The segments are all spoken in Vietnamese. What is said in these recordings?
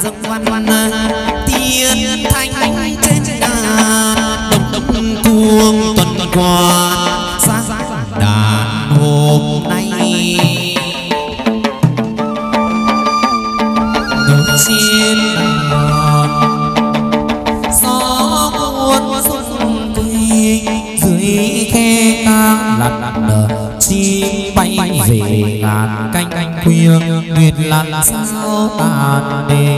dâng văn tiên thanh trên đồng đông cuồng tuần qua sáng đàn hôm nay ngược trên gió cuốn xuân quê dưới khe ca lặn chim bay về ngàn canh khuya nguyệt lặn sao tàn đê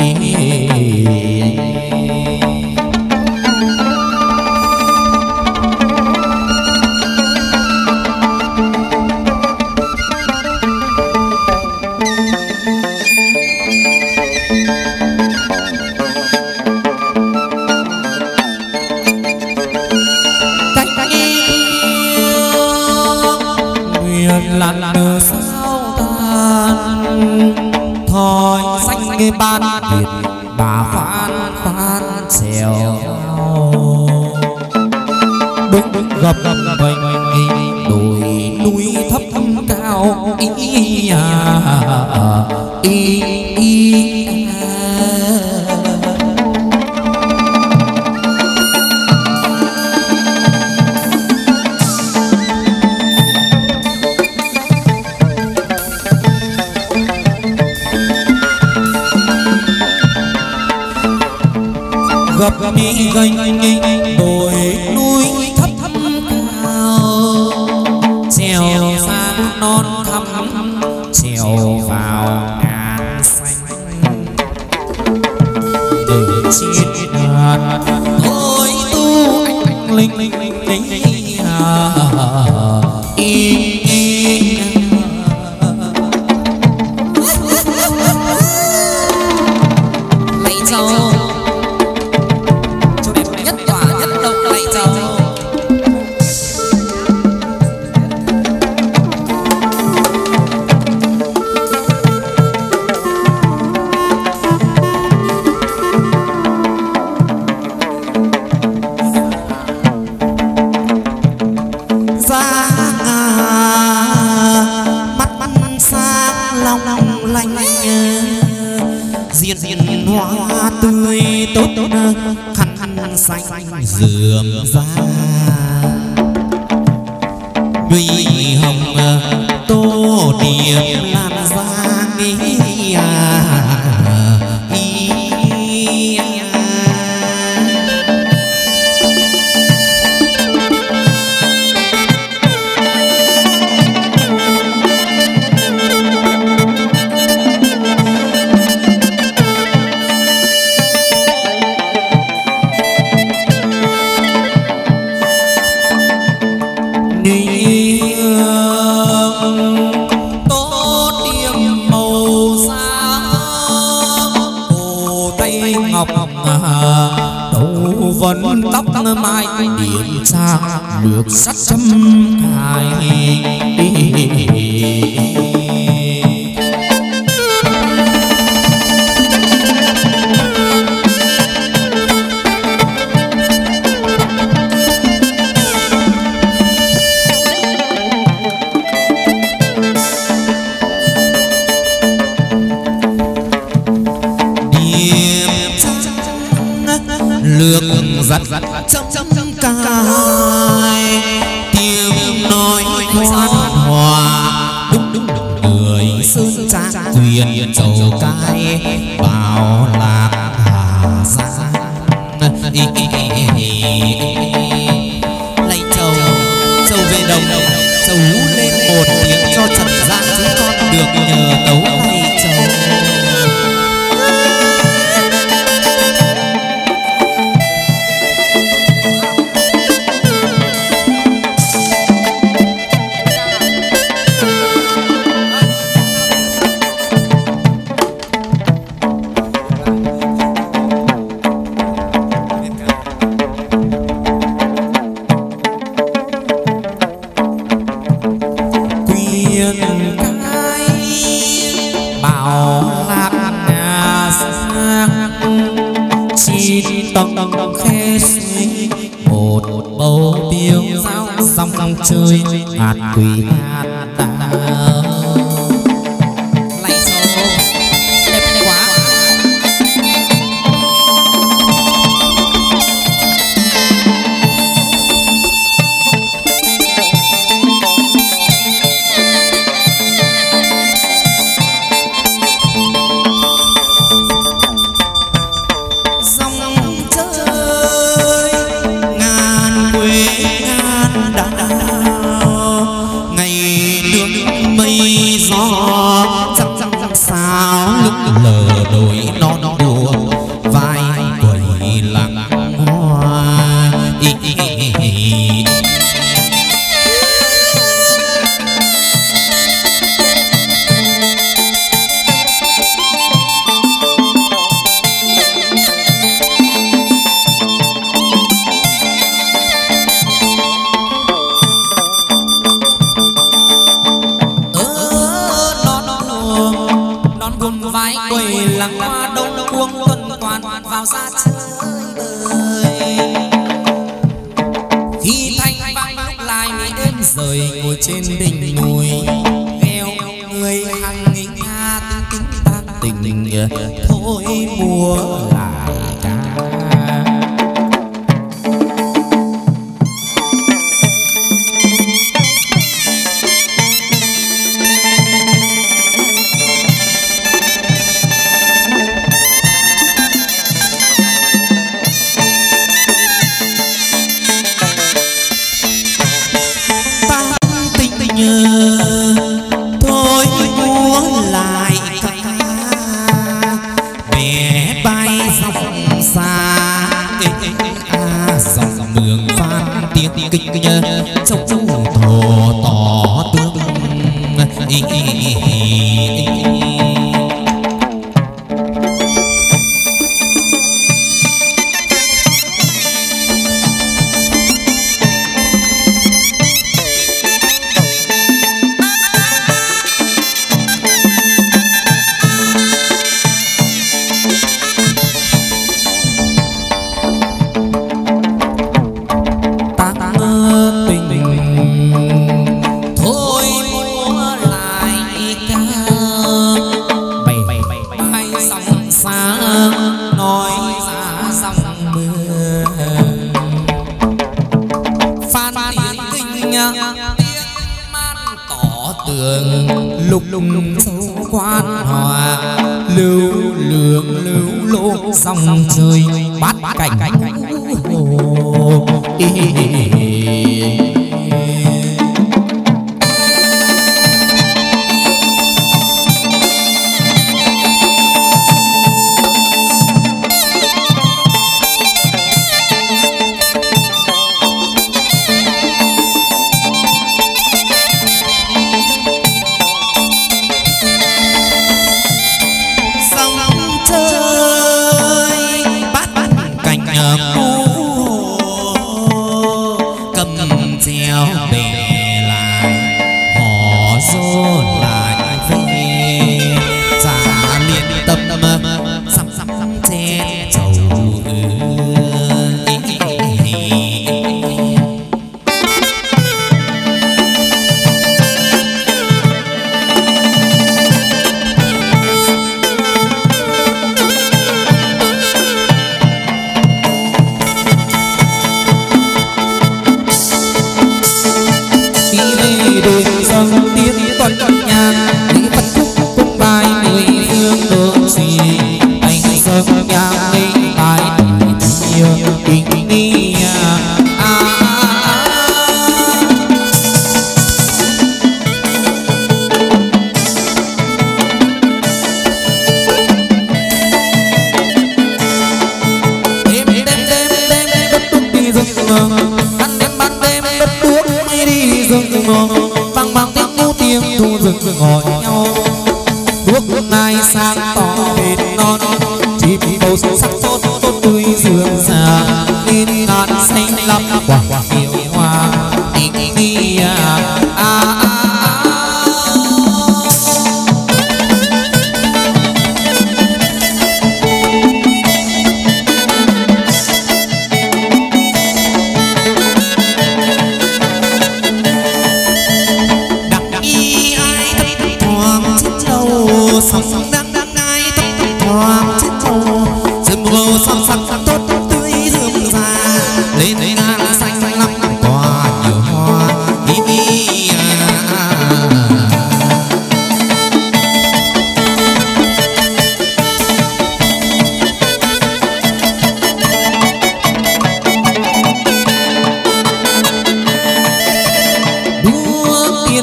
lặn sao tan thoi xanh cái ban việt bà khoan khoan xèo đứng gập vành đồi núi thấp cao gập đi gành đồi núi thấp cao trèo sang non thăm trèo vào ngàn xanh để chiết ngàn thôi tu anh linh lấy châu diên hoa tươi tốt khăn xanh rườm ra nguy hồng tô điểm lan ra vẫn tóc mai điểm trang được sắt châm cài lược giặt chấm cài tiếng nói khoan hòa đúng người sơn trang quyền châu cai bảo lạc hà giang lấy châu về đồng châu lên một tiếng cho trần gian chúng con được nhờ tấu tay châu. Tầng khe suy một bầu tiêu dao sông chơi hạt quỷ hạt ta lạy sâu đẹp quá lối non đùa vai quẩy lặng hoa. Lặng qua đông cuông tuần toàn vào ra chơi bời. Khi thanh vang lúc lại đêm rời ngồi trên đỉnh núi gheo người hàng nghìn nga tính tan tình thôi mùa lại ca. Thôi múa lại ca bé bay dòng xa dòng mường phan tiếng kinh trong thổ tỏ tương. Lục sâu quan hòa lưu lượng lưu lô dòng trời bát cảnh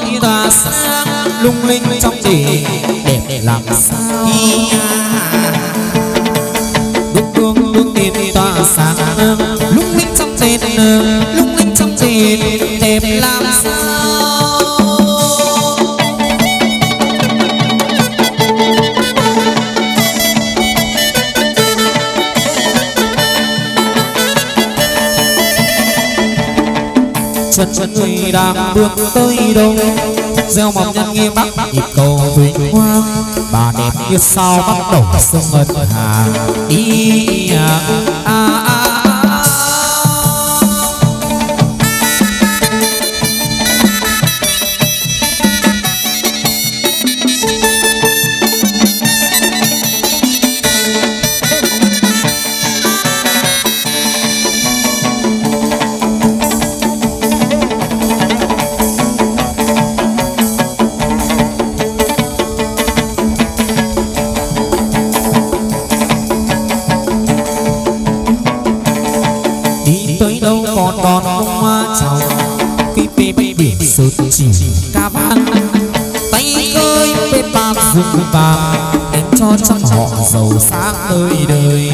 lung linh trong để đẹp làm sao sáng lung linh trong đèn lung linh trong đèn đẹp làm sao. Chân người đang bước tới đâu gieo mầm nhân nghiêm bắc nhịp cầu vinh hoa bà đẹp như sao bắt đầu sông ngân hà ý ca vang tay ơi bên bạc rừng vàng đến cho trong họ giàu sáng đời đời.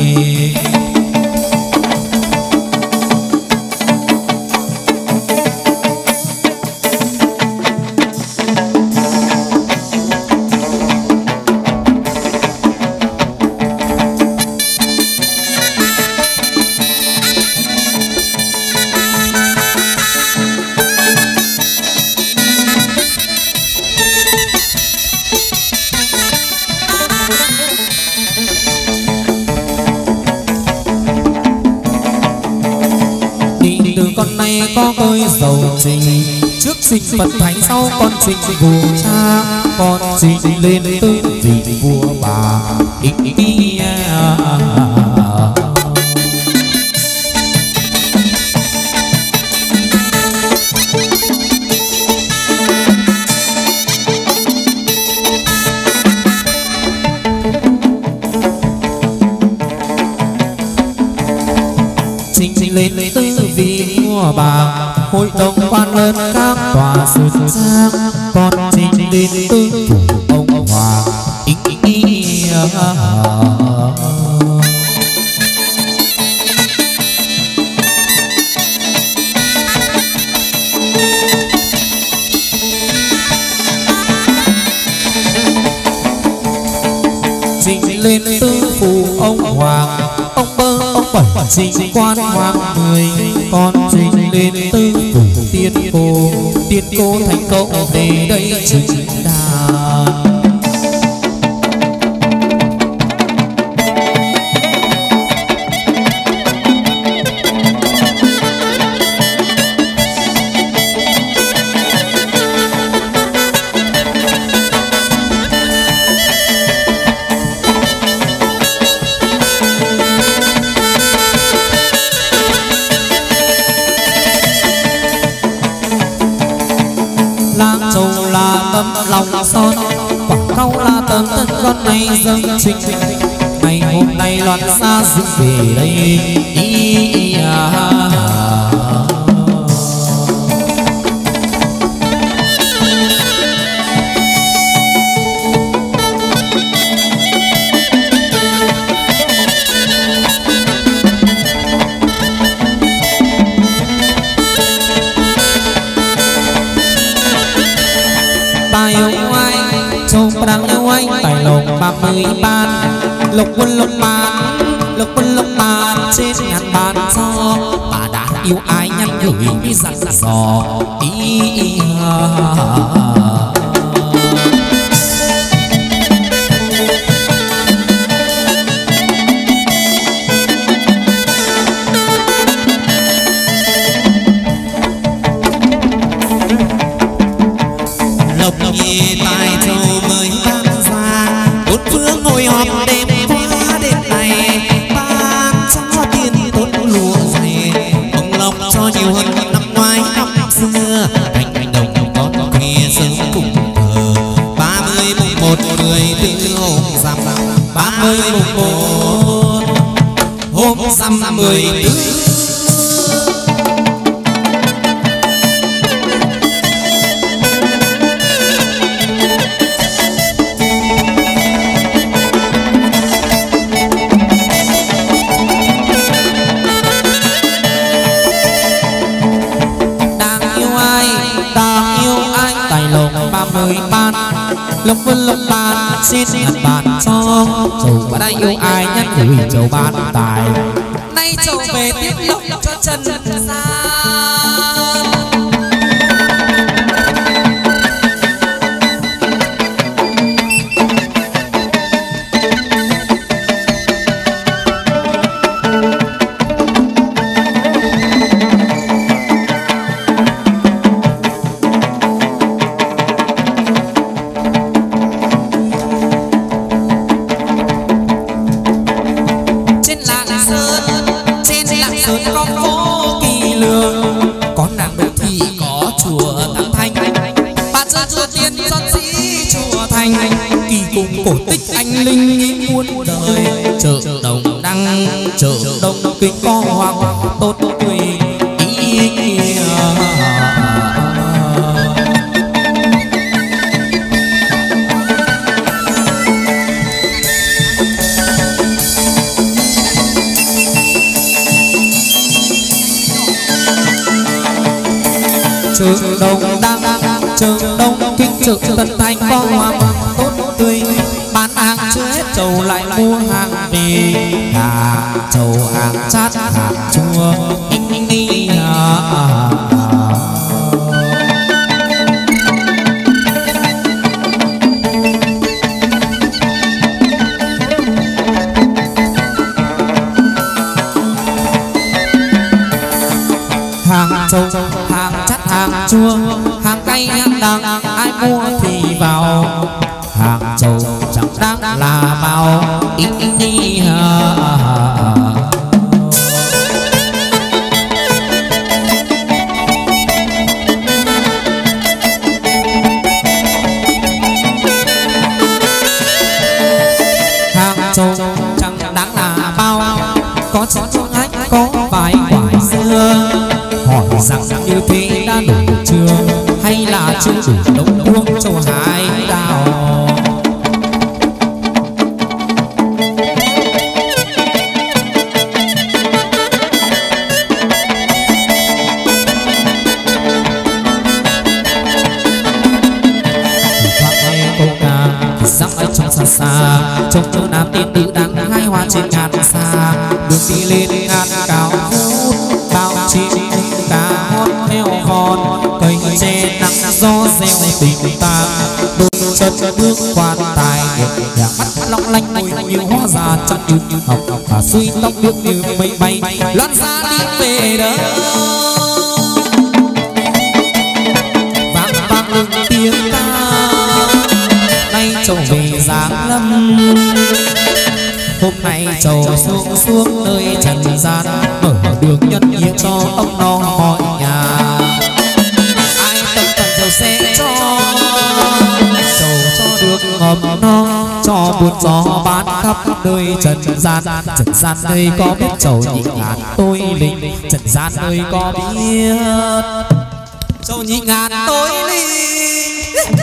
Con này có ơi giàu trình trước sinh Phật thánh sau con trình vua cha con trình lên tư vị vua bà trình lên tư vị vua bà hội đồng quan lớn các tòa xuất sang con trình lên tư phủ ông hoàng trình lên tư phủ ông hoàng ông bơ ông bảy trình quan hoàng người con trình lên tư phủ tiên cô thành cậu về đây trình đàn. Tâm lòng son quảng câu là tấm thân con này dâng trình ngày hôm nay loạn xa dựng về đây đang yêu anh tài lộc 30 ban lộc quân lộc ban trên ngàn bàn cho bà đã yêu ai nhắn gửi dặn dò lộc nhì tài châu mới ban ra bốn phương ngồi họp đêm qua đêm này ban cho tiền tốt lúa dày ông lộc cho nhiều hơn năm ngoái năm xưa cánh đồng con kia sớm cùng thờ 30 mùng 1 14 hôm rằm 30 mùng 1 hôm rằm 14. lộc vân lộc bàn xin nhận bàn cho chầu và đang yêu ai nhắc gửi chầu ban tài nay chầu về tiếp lộc cho trần gian. Cổ tích anh linh nghĩ muôn đời chợ đồng đăng chợ đông kinh có hoàng tốt tùy ý nghĩa chợ đông đăng chợ đông kinh chợ tân thanh có hoàng tốt tươi bán hàng chưa hết chầu lại mua hàng về cả chầu hàng chát hàng chua đi hàng chầu hàng chát hàng chua hàng cay hàng đắng ai mua thì vào hàng chầu chẳng đáng là bao ít đi hàng chầu chẳng đáng là bao có chén ách có vài quả dưa hỏi rằng như thế đã đủ chưa hay là chưa đủ đống uống châu hải đào. Xa xa trong chỗ nam tiên nữ đang hai hoa trên ngàn xa đường đi lên ngàn cao vút bao chim cá hót heo hòn cây tre nắng gió reo tình ta đôi chân bước quan tài nhà mắt long lanh mùi như hoa già trong như học và suy tóc nước như mây bay loan xa đi về đâu vang vang lưng tiếng ca nay chầu về giáng lâm hôm nay chầu xuống xuống nơi trần gian mở đường nhân nghĩa cho ông no mọi nhà ai tâm tận chầu sẽ cho chầu cho được ngọt no cho buồn gió bán khắp nơi trần gian nơi có biết chầu nhị ngàn tôi linh trần gian nơi có biết chầu nhị ngàn tôi linh.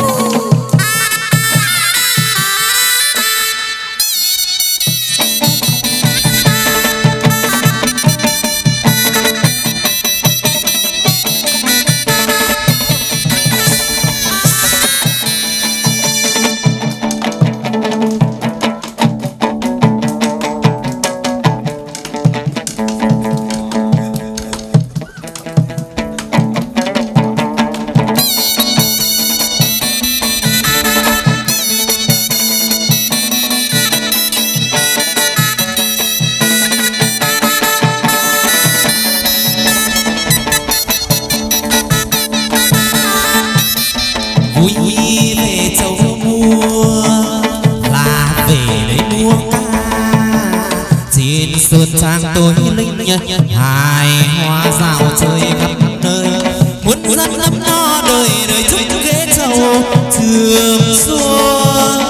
Trang tôi linh nhân hài hoa dạo chơi khắp nơi muốn dân lắm no đời đời chúc ghế trầu trường xuân.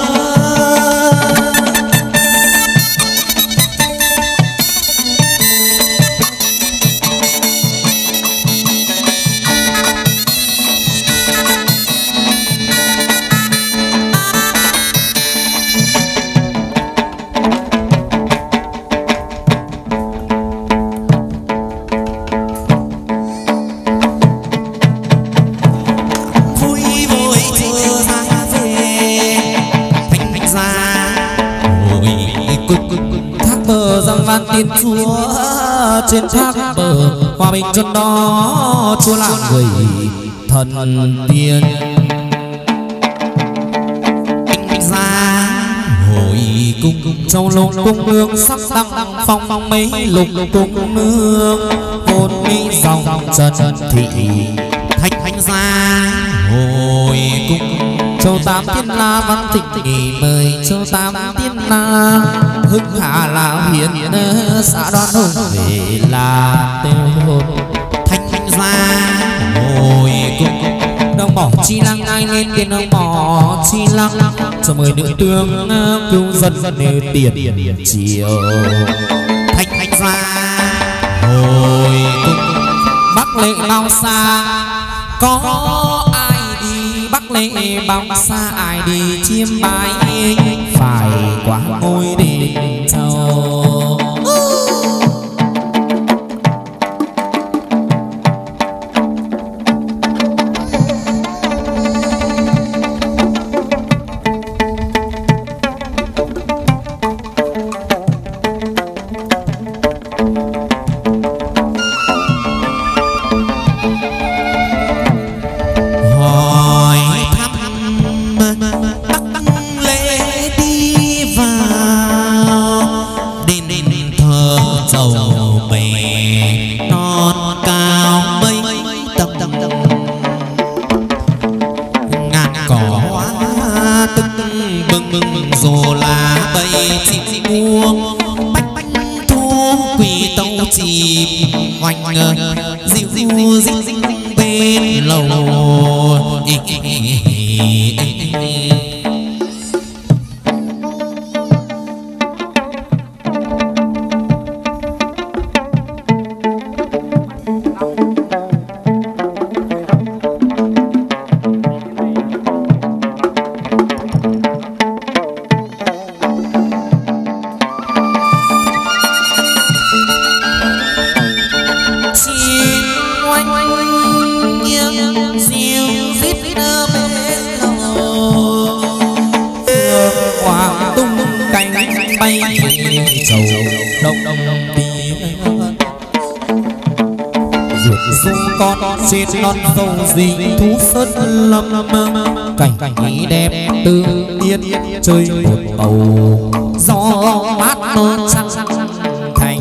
Vui vội chưa ra về bờ dâng vang tiên chúa trên thác bờ hòa bình chân đó chúa là người thần tiên ra hội cung châu lục cung nương sắc đăng phong mấy lục cung nương vốn mỹ dòng trần thị thanh ra hội cung châu tám tiên la văn thịnh mời châu tám tiên la hưng hà là hiền xã đoan hùng về là tiêu hồn thanh ra hội cung đồng bỏ chi lăng ai lên tiền đồng bỏ chi lăng cho mời nữ tướng cứu dân nêu tiền chiều thanh ra hồi cung bắc lệ bao xa có ai đi bắc lệ bao xa ai đi chiêm bái phải qua ngôi đền châu trên non sông gì thú sơn lâm cảnh ý đẹp tự nhiên chơi một bầu gió mát mơ trăng thành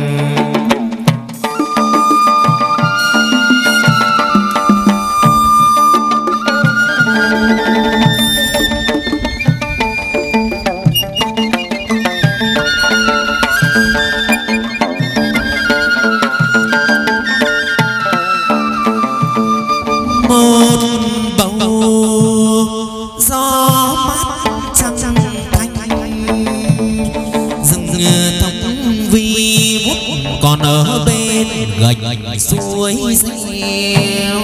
suối reo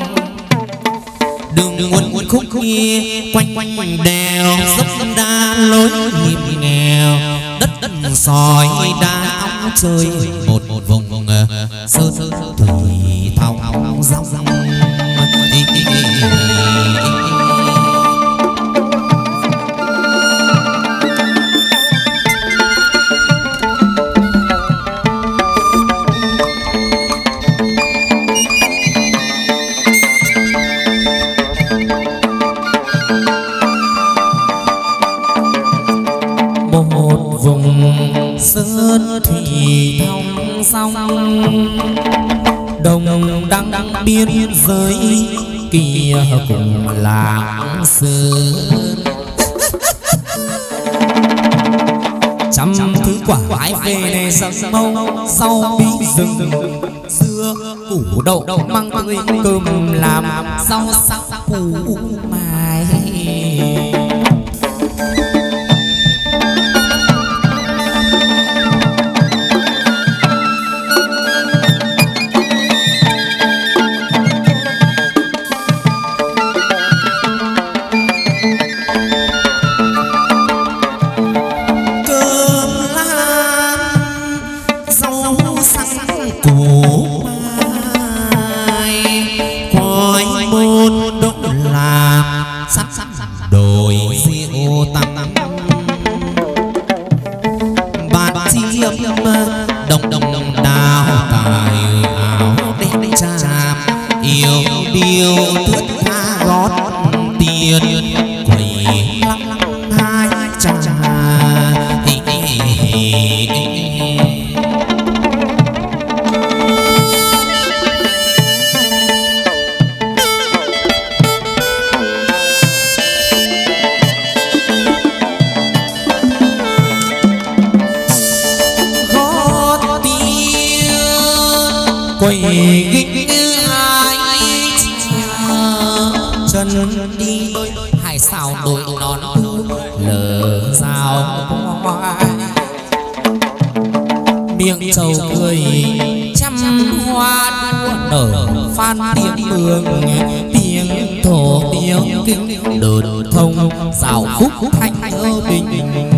đường nguồn khúc kia quanh đèo dốc đá lối hiểm nghèo đất sỏi đá ong chơi một vùng sơ thủy thao rong sơn thủy thông sông đồng đăng biên giới kia cùng làng sơn trăm thứ quả vãi về này sông mâu sau bí rừng dưa củ đậu măng tươi cơm làm rau sắc củ mài đồ lâm đồng đồng đào cài áo đen tràm yêu điêu thướt tha gót tiền quỷ lăng hai trà quay gích hai chân đi hải sao đội nón lờ rào miệng trầu cười trăm hoa nở phan tiếng mường tiếng thổ tiếng kinh đờn thông rào khúc thanh thơ bình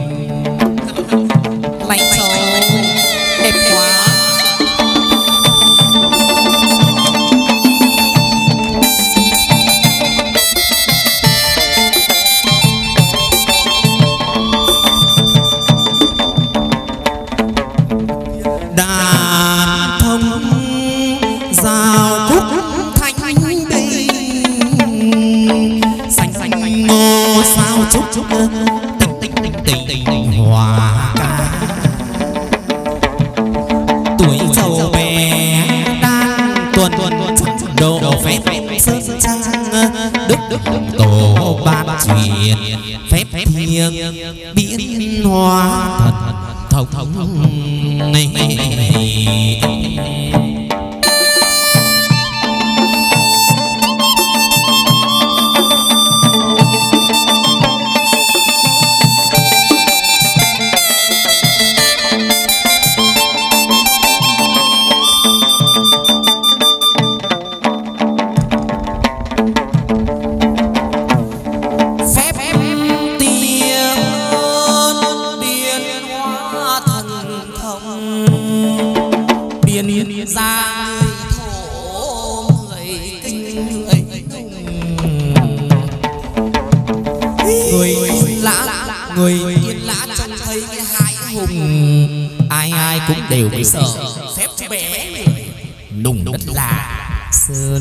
lạnh trầu đẹp quá. Tình hòa ca tuổi giàu bé đang tuần độ phép sơn trang đức tổ ban truyền phép thiêng biến hóa thật thống này. Người yên lã trông thấy cái hai hùng ai ai cũng đều bị sợ phép cho bé nùng đất là sơn.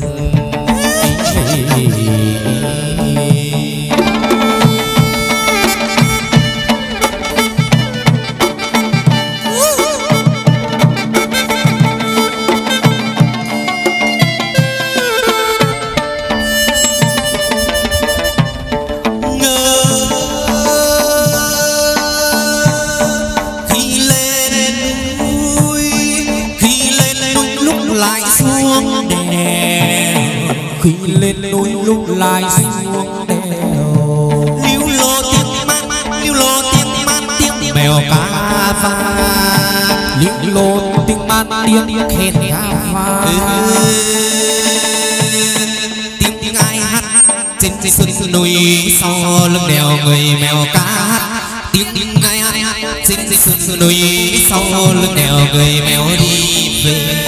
Lên núi lúc lại xuống đèo lưu lô tiếng mèo cá vang lưu lô tiếng man tiếng khen cá vang tiếng ai hát trên sườn núi sau lưng đèo người mèo cá hát tiếng ai hát trên sườn núi sau lưng đèo người mèo đi về.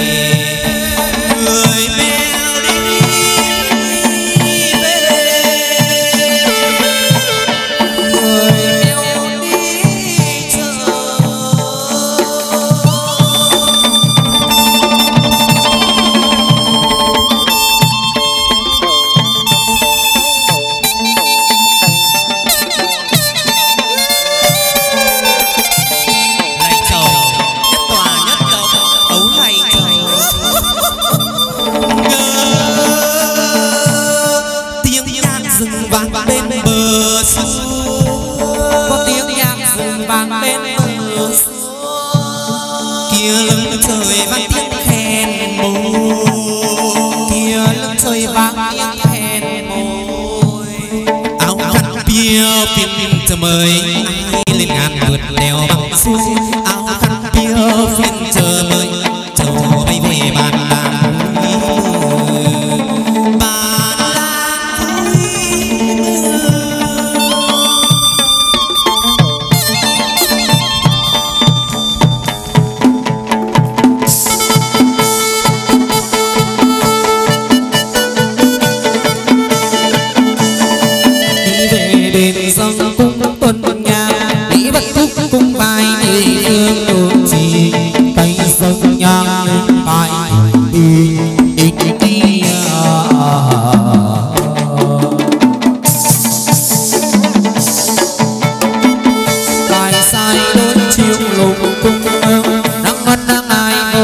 Mời ai lên ngàn vượt đèo băng xuôi áo khăn kia phiên chờ mời châu bay về bàn làng đi về đền sông cung tuần nhà đi bắt cung bài để hương đồn chi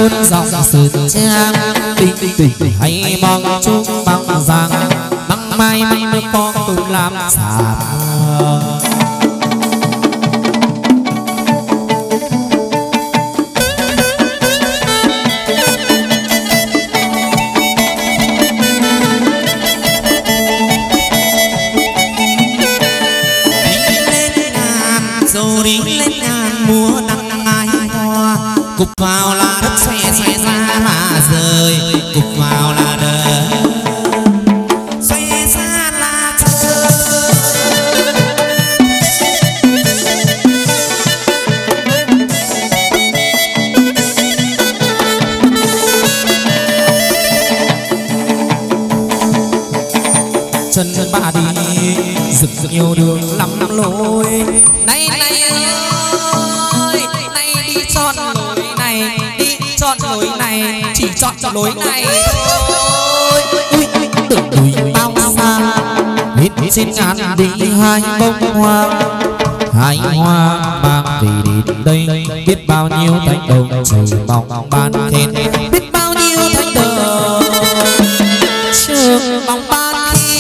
đốt dòng sơn trang tinh tình hay mong chúc bằng rằng măng mai măng nước con tôi làm xà cục vào là đất xoay ra mà rời cục vào là đất xoay ra là trời chân bà đi rực nhiều đường lắm lối này này ơi này đi tròn chọn lối này chỉ chọn lối này thôi ui từ núi bao xa hết trên ngàn đi hai bông hoa mang về đến đây biết bao nhiêu thanh đồng trời mong ban khen biết bao nhiêu thanh đồng trời mong ban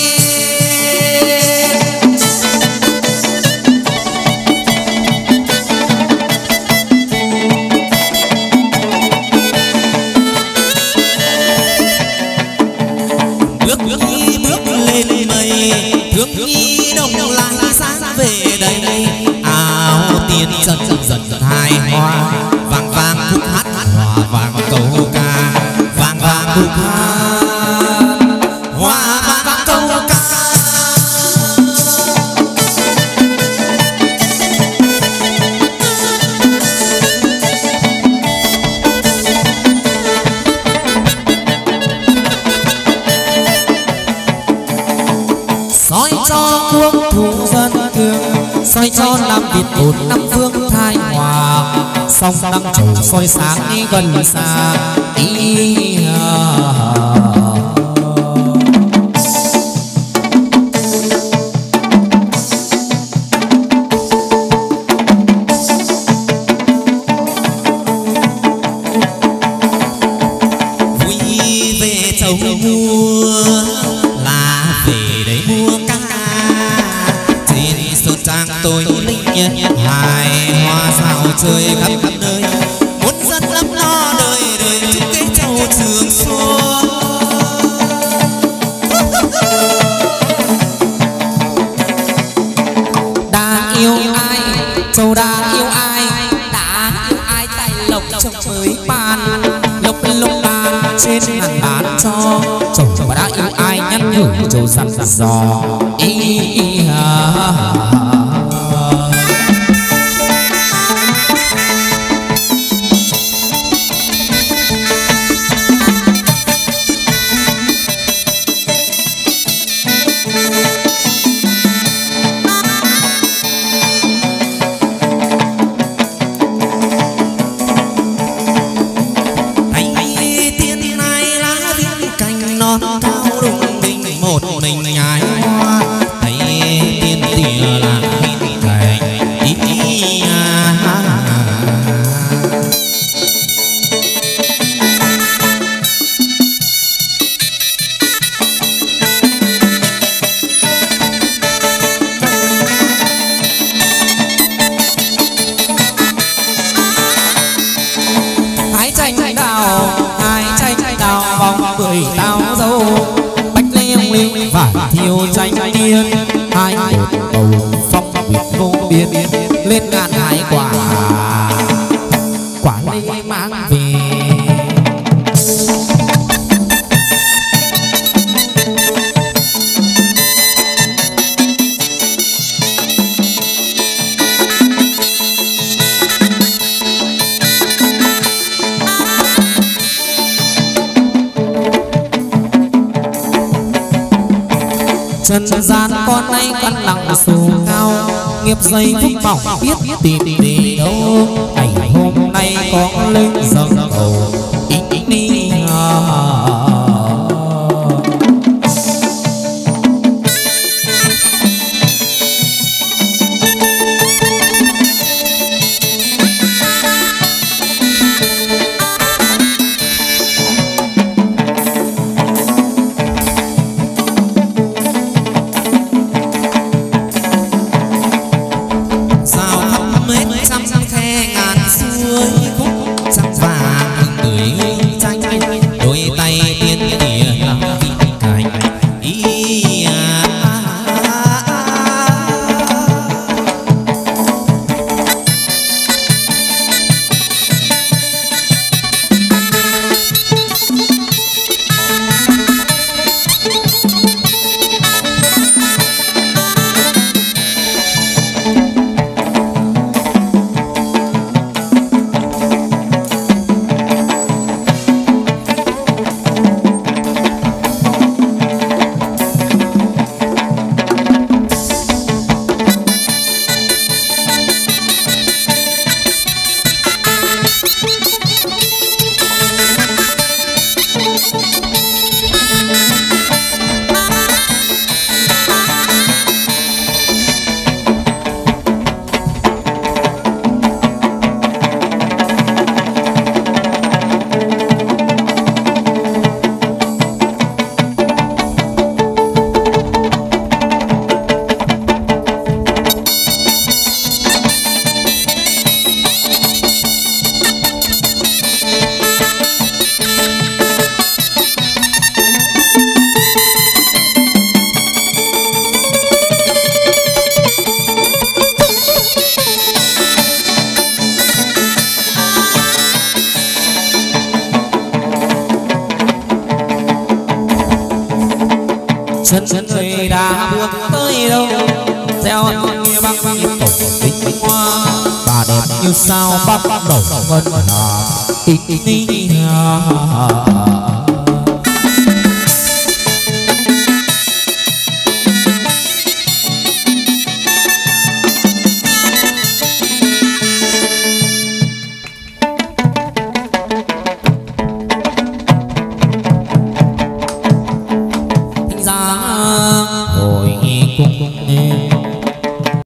dần dần hài hoa vàng vàng khúc hát hòa vàng câu ca vàng vàng khúc hát hòa vàng câu ca soi cho quốc thủ dân cường soi cho Nam Việt bốn năm phương thái hòa song đăng trầu soi sáng đi gần xa vui về chầu mua là về đấy mua cá trên sơn trang tôi linh hài hoa sao chơi khắp nơi muốn dân lắm lo đời đời chúc cái châu trường xuân đang yêu ai châu đang yêu ai tay lộc chồng mới bàn lộc bàn trên hàng bán cho chồng mà đã yêu ai nhắn nhủ châu dặn dò thiêu tranh tiên hai một bầu phong việt vô biên lên ngàn hải quả lê mang về trần gian con nay căn nặng xù cao nghiệp dây phúc mỏng biết tìm đi đâu ngày hôm nay có lên dâng cầu ý đi chân người đã bước tới đâu gieo nghe bác tổ tinh hoa và đẹp như sao bắt đầu ngân hà